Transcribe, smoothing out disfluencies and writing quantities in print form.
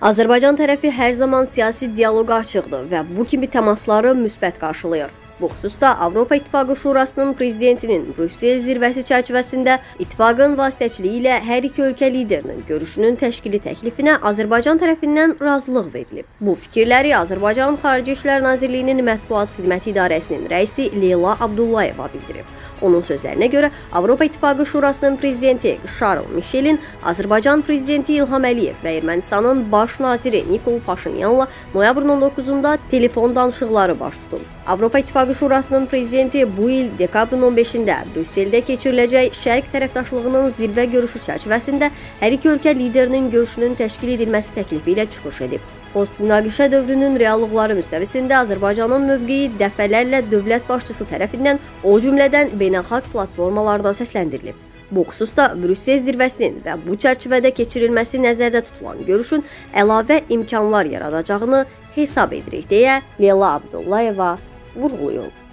Azərbaycan tərəfi hər zaman siyasi dialoqa açıqdır və bu kimi təmasları müsbət qarşılayır. Bu xüsusda Avropa İttifaqı Şurasının prezidentinin Brüssel zirvəsi çərçivəsində ittifaqın vasitəçiliyi ilə hər iki ölkə liderinin görüşünün təşkili təklifinə Azərbaycan tərəfindən razılıq verilib. Bu fikirləri Azərbaycan Xarici İşlər Nazirliyinin Mətbuat Xidməti İdarəsinin rəisi Leyla Abdullayeva bildirib. Onun sözlərinə görə Avropa İttifaqı Şurasının prezidenti Şarl Mişelin Azərbaycan prezidenti İlham Əliyev və Ermənistanın baş naziri Nikol Paşinyanla noyabrın 19-da telefon danışıqları baş tutub. Avropa İttifaqı Şurasının prezidenti bu il dekabrın 15-də Brüsseldə keçiriləcək Şərq tərəfdaşlığının zirvə görüşü çərçivəsində hər iki ölkə liderinin görüşünün təşkil edilməsi təklifi ilə çıxış edib. Post-münaqişə dövrünün reallıqları müstəvisində Azərbaycanın mövqeyi dəfələrlə dövlət başçısı tərəfindən, o cümlədən beynəlxalq platformalarda səsləndirilib. Bu xüsusda Brüssel zirvəsinin və bu çərçivədə keçirilməsi nəzərdə tutulan görüşün əlavə imkanlar yaradacağını hesab edirik deyə Leyla Abdullayeva vurğulayıb.